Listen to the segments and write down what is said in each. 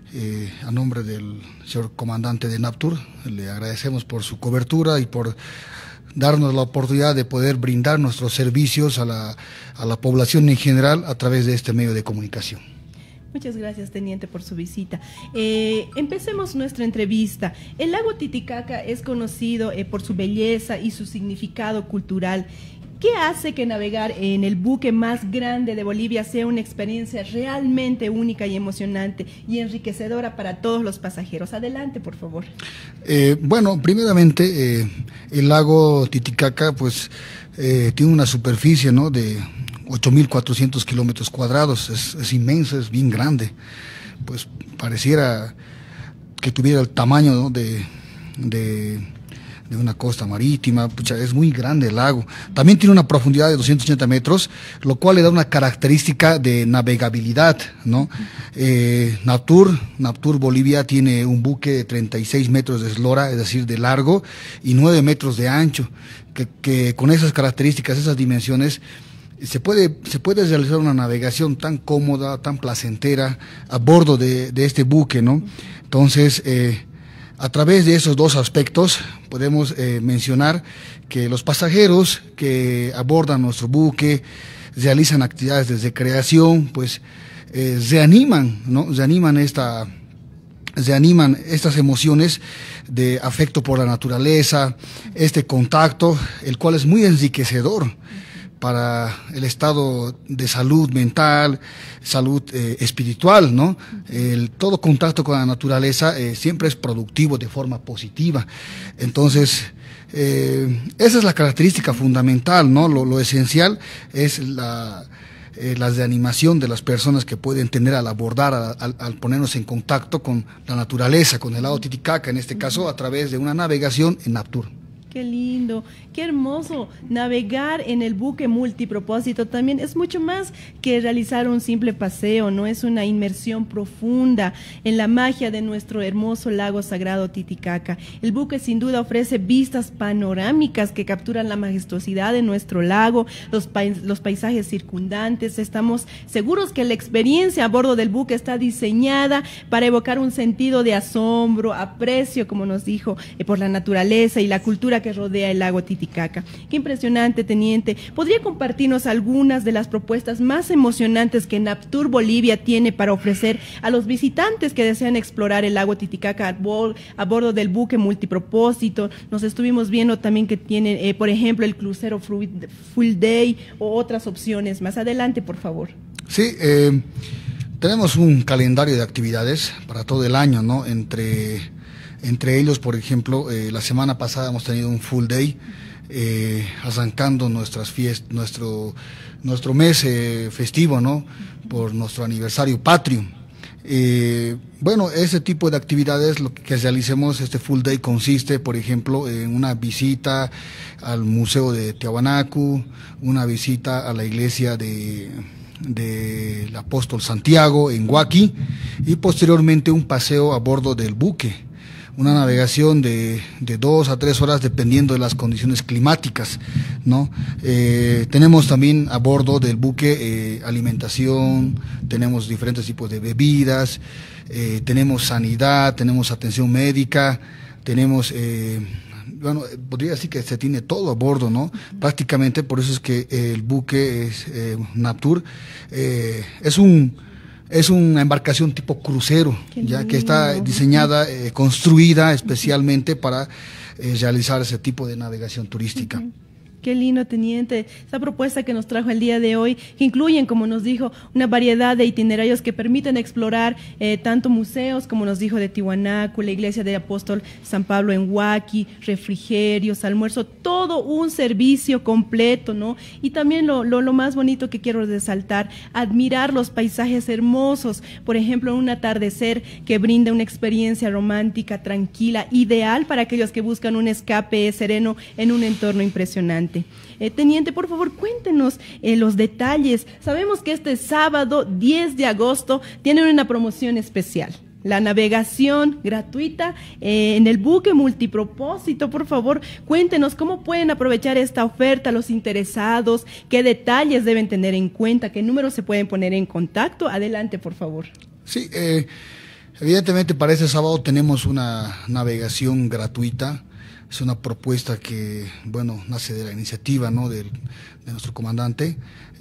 A nombre del señor comandante de NAVTUR, le agradecemos por su cobertura y por darnos la oportunidad de poder brindar nuestros servicios a la población en general a través de este medio de comunicación. Muchas gracias, teniente, por su visita. Empecemos nuestra entrevista. El lago Titicaca es conocido por su belleza y su significado cultural. ¿Qué hace que navegar en el buque más grande de Bolivia sea una experiencia realmente única y emocionante y enriquecedora para todos los pasajeros? Adelante, por favor. Bueno, primeramente, el lago Titicaca, pues, tiene una superficie, ¿no?, de 8.400 kilómetros cuadrados. Es inmenso, es bien grande. Pues pareciera que tuviera el tamaño, ¿no?, de una costa marítima. Pucha, es muy grande el lago. También tiene una profundidad de 280 metros, lo cual le da una característica de navegabilidad, ¿no? NAVTUR Bolivia tiene un buque de 36 metros de eslora, es decir, de largo, y 9 metros de ancho, que con esas características, esas dimensiones, se puede realizar una navegación tan cómoda, tan placentera a bordo de este buque, ¿no? Entonces, a través de esos dos aspectos podemos mencionar que los pasajeros que abordan nuestro buque realizan actividades de recreación, pues reaniman, ¿no? Reaniman estas emociones de afecto por la naturaleza, este contacto, el cual es muy enriquecedor para el estado de salud mental, salud espiritual, ¿no? Todo contacto con la naturaleza siempre es productivo de forma positiva. Entonces, esa es la característica fundamental, ¿no? Lo esencial es la reanimación de las personas que pueden tener al abordar, al ponernos en contacto con la naturaleza, con el lago Titicaca, en este caso a través de una navegación en NAVTUR. Qué lindo, qué hermoso. Navegar en el buque multipropósito también es mucho más que realizar un simple paseo, no es una inmersión profunda en la magia de nuestro hermoso lago sagrado Titicaca. El buque sin duda ofrece vistas panorámicas que capturan la majestuosidad de nuestro lago, los paisajes circundantes. Estamos seguros que la experiencia a bordo del buque está diseñada para evocar un sentido de asombro, aprecio, como nos dijo, por la naturaleza y la cultura que rodea el lago Titicaca. Qué impresionante, teniente. ¿Podría compartirnos algunas de las propuestas más emocionantes que NAVTUR Bolivia tiene para ofrecer a los visitantes que desean explorar el lago Titicaca a bordo del buque multipropósito? Nos estuvimos viendo también que tienen, por ejemplo, el crucero Full Day o otras opciones. Más adelante, por favor. Sí, tenemos un calendario de actividades para todo el año, ¿no? Entre ellos, por ejemplo, la semana pasada hemos tenido un full day, arrancando nuestras fiestas, nuestro mes festivo, ¿no?, por nuestro aniversario patrio. Bueno, ese tipo de actividades, lo que realicemos este full day consiste, por ejemplo, en una visita al Museo de Tiahuanacu, una visita a la iglesia del apóstol Santiago en Huaki, y posteriormente un paseo a bordo del buque. Una navegación de 2 a 3 horas dependiendo de las condiciones climáticas, ¿no? Tenemos también a bordo del buque alimentación, tenemos diferentes tipos de bebidas, tenemos sanidad, tenemos atención médica, tenemos, bueno, podría decir que se tiene todo a bordo, ¿no? Prácticamente, por eso es que el buque NAVTUR es una embarcación tipo crucero, ya que está diseñada, construida especialmente para realizar ese tipo de navegación turística. Qué lindo, teniente. Esta propuesta que nos trajo el día de hoy, que incluyen, como nos dijo, una variedad de itinerarios que permiten explorar tanto museos, como nos dijo, de Tiahuanacu, la iglesia del apóstol San Pablo en Huaki, refrigerios, almuerzo, todo un servicio completo, ¿no? Y también lo más bonito que quiero resaltar, admirar los paisajes hermosos, por ejemplo, un atardecer que brinda una experiencia romántica, tranquila, ideal para aquellos que buscan un escape sereno en un entorno impresionante. Teniente, por favor, cuéntenos los detalles. Sabemos que este sábado 10 de agosto tienen una promoción especial. La navegación gratuita en el buque multipropósito. Por favor, cuéntenos cómo pueden aprovechar esta oferta los interesados, qué detalles deben tener en cuenta, qué números se pueden poner en contacto. Adelante, por favor. Sí, Evidentemente para este sábado tenemos una navegación gratuita. Es una propuesta que, bueno, nace de la iniciativa, ¿no?, de nuestro comandante,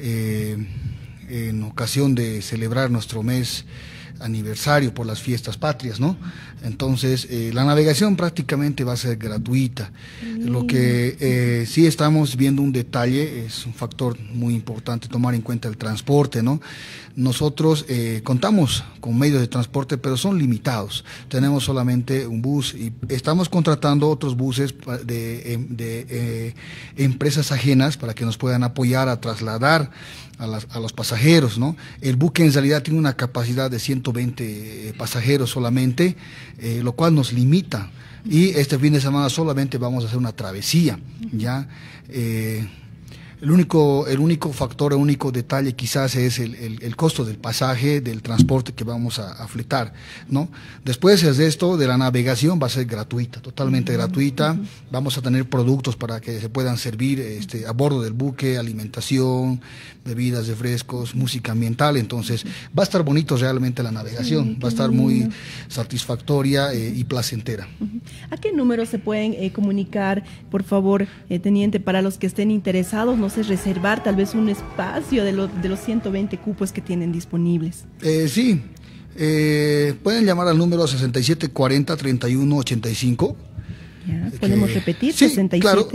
en ocasión de celebrar nuestro mes aniversario por las fiestas patrias, ¿no? Entonces, la navegación prácticamente va a ser gratuita. Lo que sí estamos viendo un detalle, es un factor muy importante tomar en cuenta el transporte, ¿no? Nosotros contamos con medios de transporte, pero son limitados. Tenemos solamente un bus y estamos contratando otros buses de empresas ajenas para que nos puedan apoyar a trasladar a los pasajeros, ¿no? El buque en realidad tiene una capacidad de 120 pasajeros solamente, lo cual nos limita. Y este fin de semana solamente vamos a hacer una travesía, ¿ya? El único factor, el único detalle quizás es el costo del pasaje, del transporte que vamos a fletar, ¿no? Después de esto, de la navegación, va a ser gratuita, totalmente gratuita. Vamos a tener productos para que se puedan servir a bordo del buque, alimentación, bebidas, refrescos, música ambiental. Entonces va a estar bonito realmente la navegación, va a estar muy satisfactoria y placentera. ¿A qué número se pueden comunicar, por favor, teniente, para los que estén interesados? No sé, reservar tal vez un espacio de los 120 cupos que tienen disponibles. Sí, pueden llamar al número 6740-3185. ¿Podemos repetir? Sí, 67. Claro,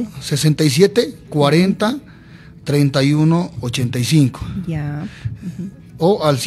6740-3185. Ya. O al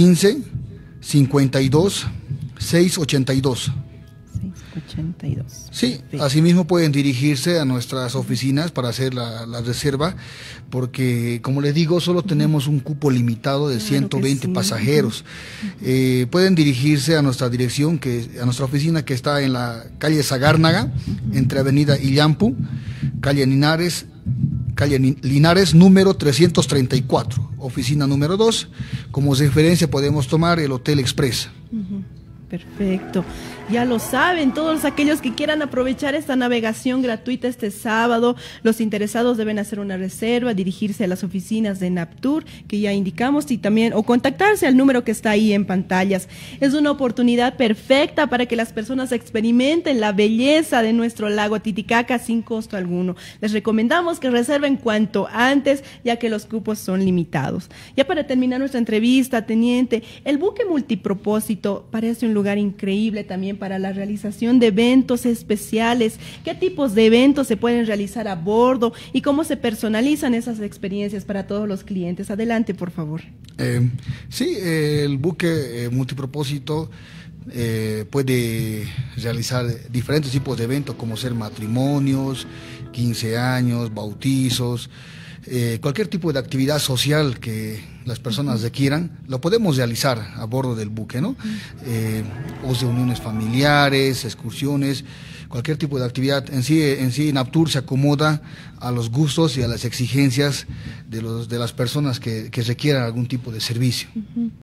715-52-682. 82. Sí, Perfecto. Asimismo pueden dirigirse a nuestras oficinas para hacer la reserva, porque como les digo, solo tenemos un cupo limitado de 120 pasajeros. Pueden dirigirse a nuestra dirección, a nuestra oficina, que está en la calle Sagárnaga, entre Avenida Illampu, calle Linares, número 334, oficina número 2. Como referencia podemos tomar el Hotel Express. Perfecto. Ya lo saben, todos aquellos que quieran aprovechar esta navegación gratuita este sábado, los interesados deben hacer una reserva, dirigirse a las oficinas de Naptur, que ya indicamos, y también, o contactarse al número que está ahí en pantallas. Es una oportunidad perfecta para que las personas experimenten la belleza de nuestro lago Titicaca sin costo alguno. Les recomendamos que reserven cuanto antes, ya que los cupos son limitados. Ya para terminar nuestra entrevista, teniente, el buque multipropósito parece un lugar increíble también para la realización de eventos especiales. ¿Qué tipos de eventos se pueden realizar a bordo y cómo se personalizan esas experiencias para todos los clientes? Adelante, por favor. Sí, el buque multipropósito puede realizar diferentes tipos de eventos, como ser matrimonios, 15 años, bautizos, cualquier tipo de actividad social que las personas requieran, lo podemos realizar a bordo del buque, ¿no? O reuniones familiares, excursiones, cualquier tipo de actividad. En sí Naptur se acomoda a los gustos y a las exigencias de las personas que requieran algún tipo de servicio.